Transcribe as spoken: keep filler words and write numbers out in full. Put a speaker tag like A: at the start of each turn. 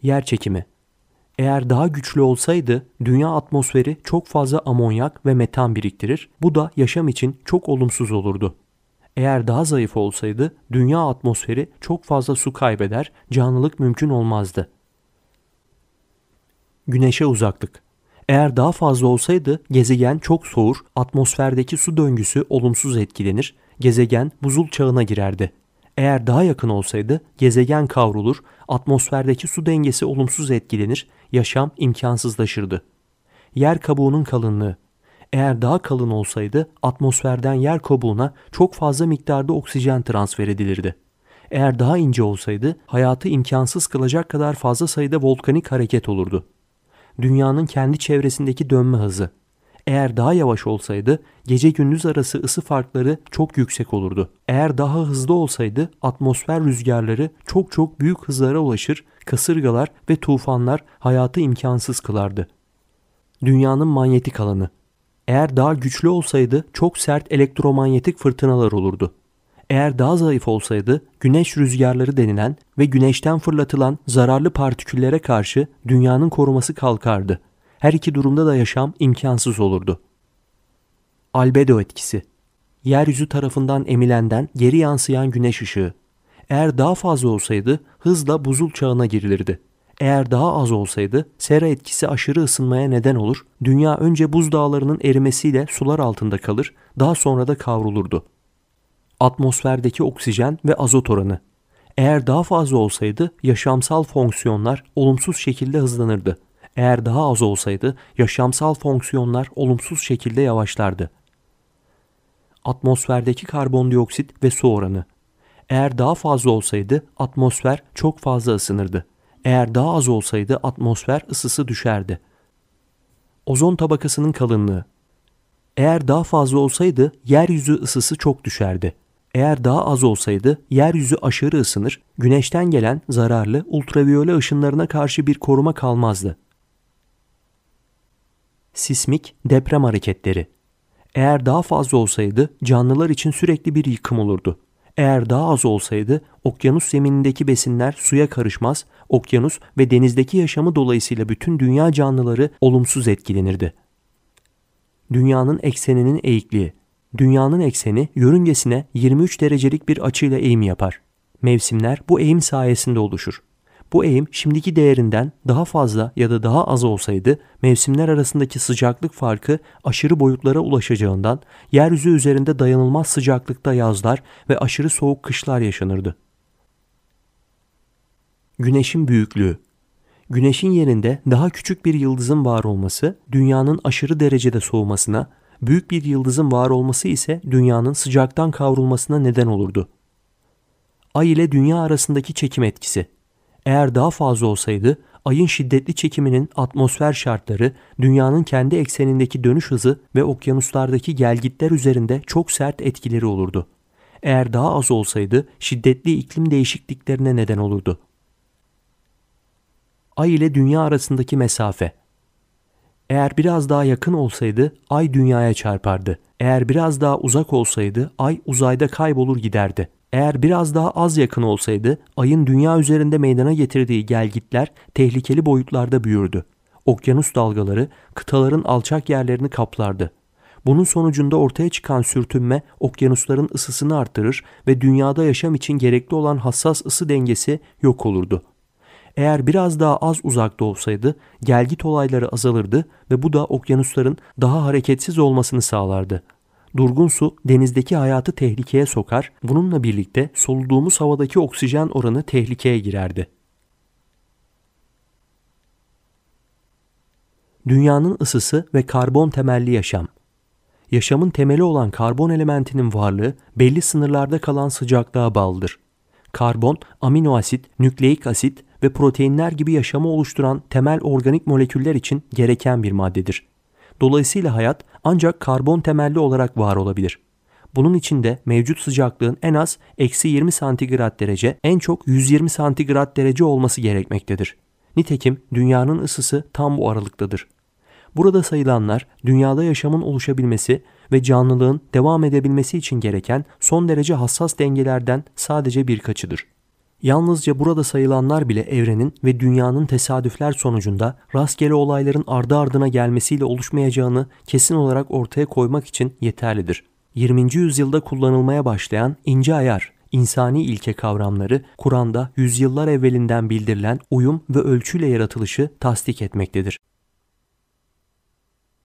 A: Yer çekimi. Eğer daha güçlü olsaydı dünya atmosferi çok fazla amonyak ve metan biriktirir. Bu da yaşam için çok olumsuz olurdu. Eğer daha zayıf olsaydı dünya atmosferi çok fazla su kaybeder, canlılık mümkün olmazdı. Güneşe uzaklık. Eğer daha fazla olsaydı gezegen çok soğur, atmosferdeki su döngüsü olumsuz etkilenir, gezegen buzul çağına girerdi. Eğer daha yakın olsaydı gezegen kavrulur, atmosferdeki su dengesi olumsuz etkilenir, yaşam imkansızlaşırdı. Yer kabuğunun kalınlığı. Eğer daha kalın olsaydı atmosferden yer kabuğuna çok fazla miktarda oksijen transfer edilirdi. Eğer daha ince olsaydı hayatı imkansız kılacak kadar fazla sayıda volkanik hareket olurdu. Dünyanın kendi çevresindeki dönme hızı. Eğer daha yavaş olsaydı gece gündüz arası ısı farkları çok yüksek olurdu. Eğer daha hızlı olsaydı atmosfer rüzgarları çok çok büyük hızlara ulaşır, kasırgalar ve tufanlar hayatı imkansız kılardı. Dünyanın manyetik alanı. Eğer daha güçlü olsaydı çok sert elektromanyetik fırtınalar olurdu. Eğer daha zayıf olsaydı güneş rüzgarları denilen ve güneşten fırlatılan zararlı partiküllere karşı dünyanın koruması kalkardı. Her iki durumda da yaşam imkansız olurdu. Albedo etkisi. Yeryüzü tarafından emilenden geri yansıyan güneş ışığı. Eğer daha fazla olsaydı hızla buzul çağına girilirdi. Eğer daha az olsaydı sera etkisi aşırı ısınmaya neden olur. Dünya önce buzdağlarının erimesiyle sular altında kalır, daha sonra da kavrulurdu. Atmosferdeki oksijen ve azot oranı. Eğer daha fazla olsaydı yaşamsal fonksiyonlar olumsuz şekilde hızlanırdı. Eğer daha az olsaydı yaşamsal fonksiyonlar olumsuz şekilde yavaşlardı. Atmosferdeki karbondioksit ve su oranı. Eğer daha fazla olsaydı atmosfer çok fazla ısınırdı. Eğer daha az olsaydı atmosfer ısısı düşerdi. Ozon tabakasının kalınlığı. Eğer daha fazla olsaydı yeryüzü ısısı çok düşerdi. Eğer daha az olsaydı yeryüzü aşırı ısınır, güneşten gelen zararlı ultraviyole ışınlarına karşı bir koruma kalmazdı. Sismik deprem hareketleri. Eğer daha fazla olsaydı canlılar için sürekli bir yıkım olurdu. Eğer daha az olsaydı okyanus zeminindeki besinler suya karışmaz, okyanus ve denizdeki yaşamı dolayısıyla bütün dünya canlıları olumsuz etkilenirdi. Dünyanın ekseninin eğikliği. Dünyanın ekseni yörüngesine yirmi üç derecelik bir açıyla eğim yapar. Mevsimler bu eğim sayesinde oluşur. Bu eğim şimdiki değerinden daha fazla ya da daha az olsaydı mevsimler arasındaki sıcaklık farkı aşırı boyutlara ulaşacağından yeryüzü üzerinde dayanılmaz sıcaklıkta yazlar ve aşırı soğuk kışlar yaşanırdı. Güneşin büyüklüğü. Güneşin yerinde daha küçük bir yıldızın var olması dünyanın aşırı derecede soğumasına, büyük bir yıldızın var olması ise dünyanın sıcaktan kavrulmasına neden olurdu. Ay ile dünya arasındaki çekim etkisi. Eğer daha fazla olsaydı ayın şiddetli çekiminin atmosfer şartları, dünyanın kendi eksenindeki dönüş hızı ve okyanuslardaki gelgitler üzerinde çok sert etkileri olurdu. Eğer daha az olsaydı şiddetli iklim değişikliklerine neden olurdu. Ay ile dünya arasındaki mesafe. Eğer biraz daha yakın olsaydı ay dünyaya çarpardı. Eğer biraz daha uzak olsaydı ay uzayda kaybolur giderdi. Eğer biraz daha az yakın olsaydı ayın dünya üzerinde meydana getirdiği gelgitler tehlikeli boyutlarda büyürdü. Okyanus dalgaları kıtaların alçak yerlerini kaplardı. Bunun sonucunda ortaya çıkan sürtünme okyanusların ısısını artırır ve dünyada yaşam için gerekli olan hassas ısı dengesi yok olurdu. Eğer biraz daha az uzakta olsaydı gelgit olayları azalırdı ve bu da okyanusların daha hareketsiz olmasını sağlardı. Durgun su denizdeki hayatı tehlikeye sokar, bununla birlikte soluduğumuz havadaki oksijen oranı tehlikeye girerdi. Dünyanın ısısı ve karbon temelli yaşam. Yaşamın temeli olan karbon elementinin varlığı belli sınırlarda kalan sıcaklığa bağlıdır. Karbon, amino asit, nükleik asit ve proteinler gibi yaşamı oluşturan temel organik moleküller için gereken bir maddedir. Dolayısıyla hayat ancak karbon temelli olarak var olabilir. Bunun için de mevcut sıcaklığın en az eksi yirmi santigrat derece, en çok yüz yirmi santigrat derece olması gerekmektedir. Nitekim dünyanın ısısı tam bu aralıktadır. Burada sayılanlar dünyada yaşamın oluşabilmesi ve canlılığın devam edebilmesi için gereken son derece hassas dengelerden sadece birkaçıdır. Yalnızca burada sayılanlar bile evrenin ve dünyanın tesadüfler sonucunda rastgele olayların ardı ardına gelmesiyle oluşmayacağını kesin olarak ortaya koymak için yeterlidir. yirminci yüzyılda kullanılmaya başlayan ince ayar, insani ilke kavramları Kur'an'da yüzyıllar evvelinden bildirilen uyum ve ölçüyle yaratılışı tasdik etmektedir.